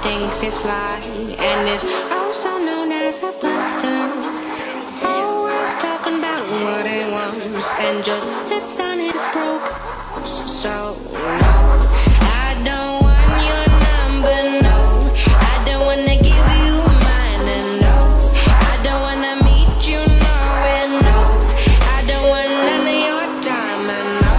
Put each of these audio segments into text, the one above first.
thinks he's fly and is also known as a buster. Always talking about what he wants and just sits on his broke. So no, I don't want your number, no. I don't wanna give you mine, and no, I don't wanna meet you nowhere, no. I don't want none of your time, and no,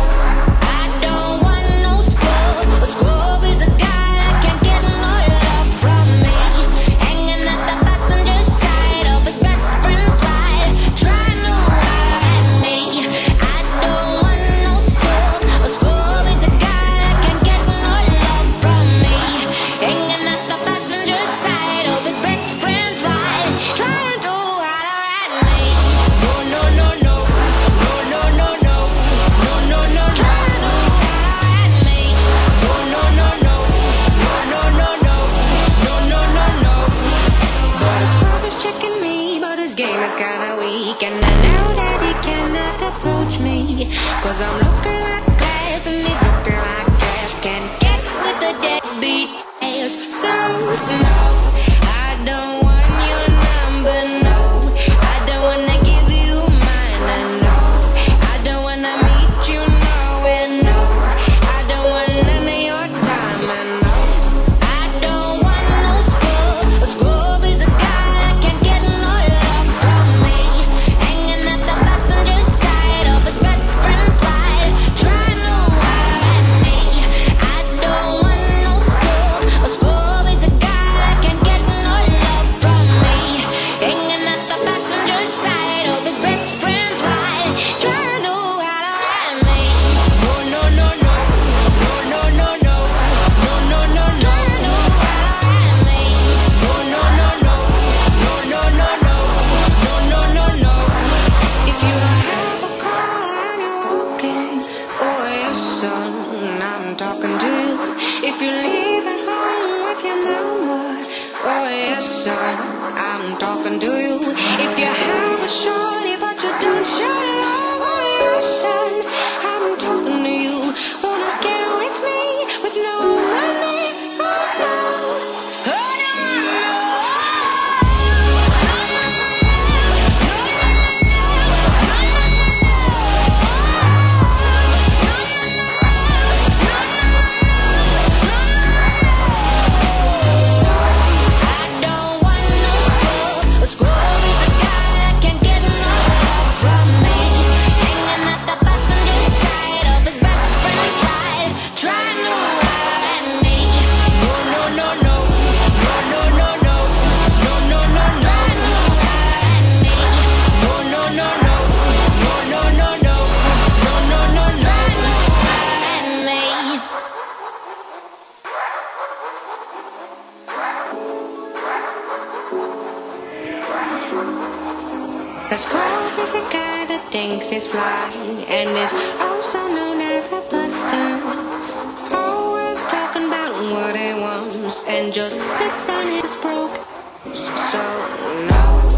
I don't want no scrub. A scrub is a guy that can't get no love from me, hanging at the passenger side of his best friend's ride, trying to hide me. I don't want no scrub. A scrub is a guy that can't get no love from me, hanging at the passenger side of his best friend's ride, trying to hide me. No, no, no, no, no, no, no, no, no, no, no, trying to hide me. No, no, no, no, no, no, no, no, no, no, no, no. But his scrub is checking me, but his game is kinda weak, and I know that he cannot approach me, 'cause I'm looking like glass and he's looking like trash. Can't get with the deadbeat ass. So no, I don't want your number, no. I don't wanna give you mine, and no, I don't wanna meet you nowhere, no. I don't want none of your time, and no, I don't want no scrub. A scrub is a guy that can't get no love from me, hanging at the passenger side of his best friend's ride, trying to hide me. I don't want no scrub. A scrub is a guy that can't get no love from me, hanging at the passenger side of his best friend's ride, trying to hide me. No, no, no, no, no, no, no, no, no, no, no, no, trying to hide me. No, no, no, no, no, no, no, no, no, no, no, no. If you don't have a car and you're walking, oh yes, son, I'm talking to you. If you're leaving home with your mama, oh yes, son, I'm talking to you. If you have a shorty but you don't show it off, oh yes, son, I'm talking to you. Wanna get with me with no money? Oh no, oh no, I don't want no scrub. A scrub is a guy that can't get no love from me, hanging at the passenger side of his best friend's ride, trying to hide me. No, no, no, no, no, no, no, no, no, no, no, no, trying to hide me. No, no, no, no, no, no, no, no, no, no, no, trying to hide me. A scrub is a guy that thinks he's fly and is also known as a buster. Always talking about what he wants and just sits on his broke. So no.